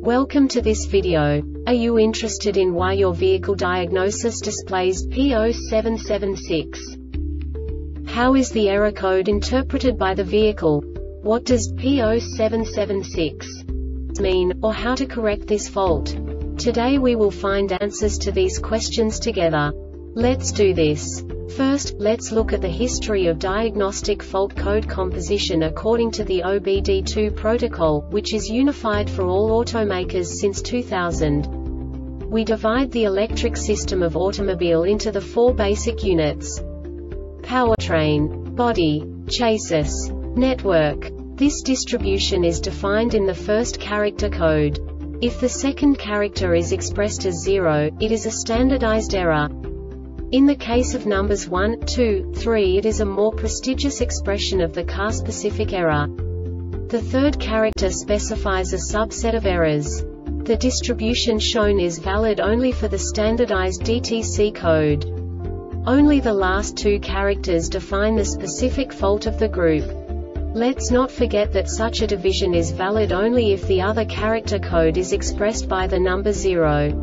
Welcome to this video. Are you interested in why your vehicle diagnosis displays P0776? How is the error code interpreted by the vehicle? What does P0776 mean, or how to correct this fault? Today we will find answers to these questions together. Let's do this. First, let's look at the history of diagnostic fault code composition according to the OBD2 protocol, which is unified for all automakers since 2000. We divide the electric system of automobile into the four basic units: powertrain, body, chassis, network. This distribution is defined in the first character code. If the second character is expressed as 0, it is a standardized error. In the case of numbers 1, 2, 3, it is a more prestigious expression of the car-specific error. The third character specifies a subset of errors. The distribution shown is valid only for the standardized DTC code. Only the last two characters define the specific fault of the group. Let's not forget that such a division is valid only if the other character code is expressed by the number 0.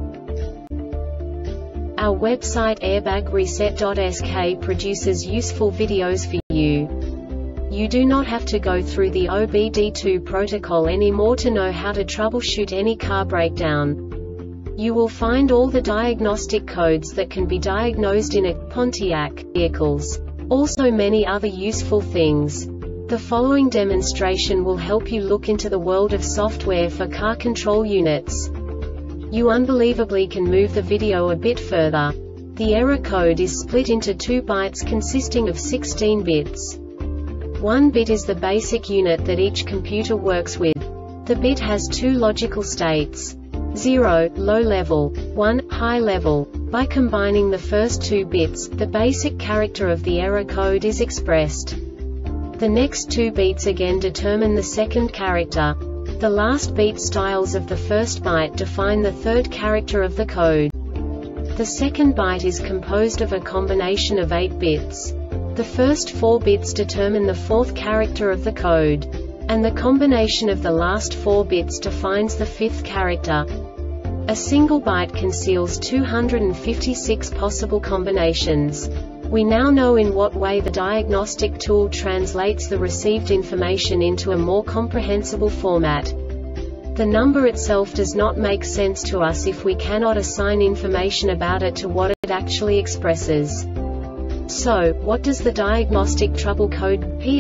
Our website airbagreset.sk produces useful videos for you. You do not have to go through the OBD2 protocol anymore to know how to troubleshoot any car breakdown. You will find all the diagnostic codes that can be diagnosed in a Pontiac vehicles. Also many other useful things. The following demonstration will help you look into the world of software for car control units. You unbelievably can move the video a bit further. The error code is split into 2 bytes consisting of 16 bits. 1 bit is the basic unit that each computer works with. The bit has 2 logical states: 0, low level, 1, high level. By combining the first 2 bits, the basic character of the error code is expressed. The next 2 beats again determine the second character. The last beat styles of the first byte define the third character of the code. The second byte is composed of a combination of 8 bits. The first 4 bits determine the fourth character of the code. And the combination of the last 4 bits defines the fifth character. A single byte conceals 256 possible combinations. We now know in what way the diagnostic tool translates the received information into a more comprehensible format. The number itself does not make sense to us if we cannot assign information about it to what it actually expresses. So, what does the diagnostic trouble code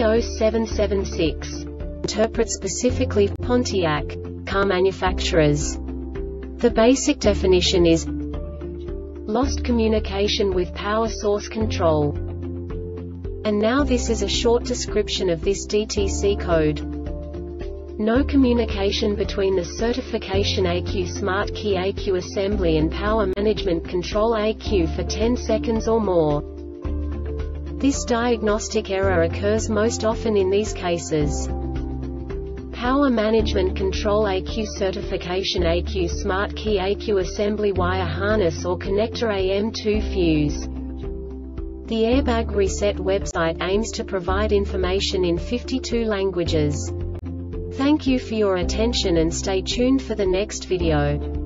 P0776 interpret specifically for Pontiac car manufacturers? The basic definition is lost communication with power source control. And now this is a short description of this DTC code. No communication between the certification ECU Smart Key ECU assembly and power management control ECU for 10 seconds or more. This diagnostic error occurs most often in these cases: power management control ECU certification ECU Smart Key ECU assembly wire harness or connector AM2 fuse. The Airbag Reset website aims to provide information in 52 languages. Thank you for your attention and stay tuned for the next video.